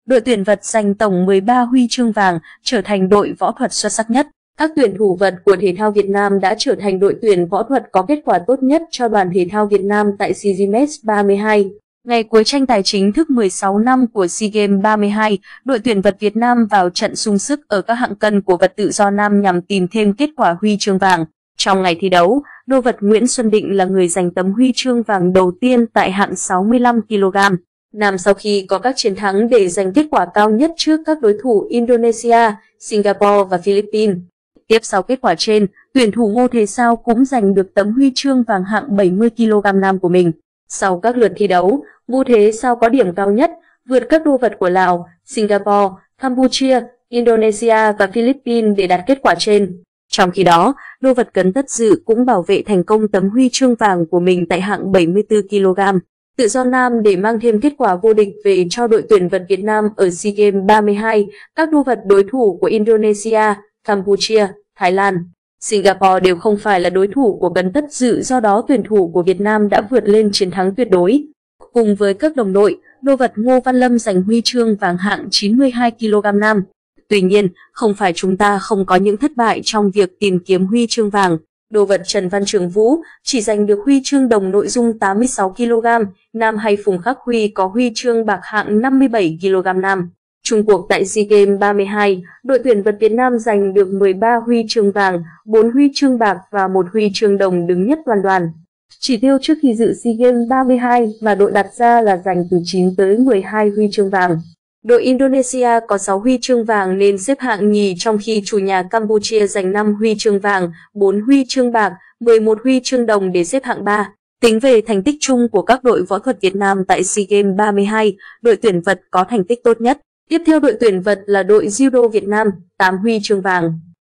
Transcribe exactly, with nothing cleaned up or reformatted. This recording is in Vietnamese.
đội tuyển vật giành tổng mười ba huy chương vàng, trở thành đội võ thuật xuất sắc nhất. Các tuyển thủ vật của thể thao Việt Nam đã trở thành đội tuyển võ thuật có kết quả tốt nhất cho đoàn thể thao Việt Nam tại SEA Games ba mươi hai. Ngày cuối tranh tài chính thức mười sáu năm của SEA Games ba mươi hai, đội tuyển vật Việt Nam vào trận sung sức ở các hạng cân của vật tự do nam nhằm tìm thêm kết quả huy chương vàng. Trong ngày thi đấu, đô vật Nguyễn Xuân Định là người giành tấm huy chương vàng đầu tiên tại hạng sáu mươi lăm ki lô gam nam sau khi có các chiến thắng để giành kết quả cao nhất trước các đối thủ Indonesia, Singapore và Philippines. Tiếp sau kết quả trên, tuyển thủ Ngô Thế Sao cũng giành được tấm huy chương vàng hạng bảy mươi ki lô gam nam của mình. Sau các lượt thi đấu, Ngô Thế Sao có điểm cao nhất, vượt các đô vật của Lào, Singapore, Campuchia, Indonesia và Philippines để đạt kết quả trên. Trong khi đó, đô vật Cấn Tất Dự cũng bảo vệ thành công tấm huy chương vàng của mình tại hạng bảy mươi tư ki lô gam tự do nam để mang thêm kết quả vô địch về cho đội tuyển vật Việt Nam ở SEA Games ba mươi hai. Các đô vật đối thủ của Indonesia, Campuchia, Thái Lan, Singapore đều không phải là đối thủ của Cấn Tất Dự, do đó tuyển thủ của Việt Nam đã vượt lên chiến thắng tuyệt đối. Cùng với các đồng đội, đô vật Ngô Văn Lâm giành huy chương vàng hạng chín mươi hai ki lô gam nam. Tuy nhiên, không phải chúng ta không có những thất bại trong việc tìm kiếm huy chương vàng. Đô vật Trần Văn Trường Vũ chỉ giành được huy chương đồng nội dung tám mươi sáu ki lô gam nam, hay Phùng Khắc Huy có huy chương bạc hạng năm mươi bảy ki lô gam nam. Chung cuộc tại SEA Games ba mươi hai, đội tuyển vật Việt Nam giành được mười ba huy chương vàng, bốn huy chương bạc và một huy chương đồng, đứng nhất toàn đoàn. Chỉ tiêu trước khi dự SEA Games ba mươi hai mà đội đặt ra là giành từ chín tới mười hai huy chương vàng. Đội Indonesia có sáu huy chương vàng nên xếp hạng nhì, trong khi chủ nhà Campuchia giành năm huy chương vàng, bốn huy chương bạc, mười một huy chương đồng để xếp hạng ba. Tính về thành tích chung của các đội võ thuật Việt Nam tại SEA Games ba mươi hai, đội tuyển vật có thành tích tốt nhất. Tiếp theo đội tuyển vật là đội Judo Việt Nam, tám huy chương vàng.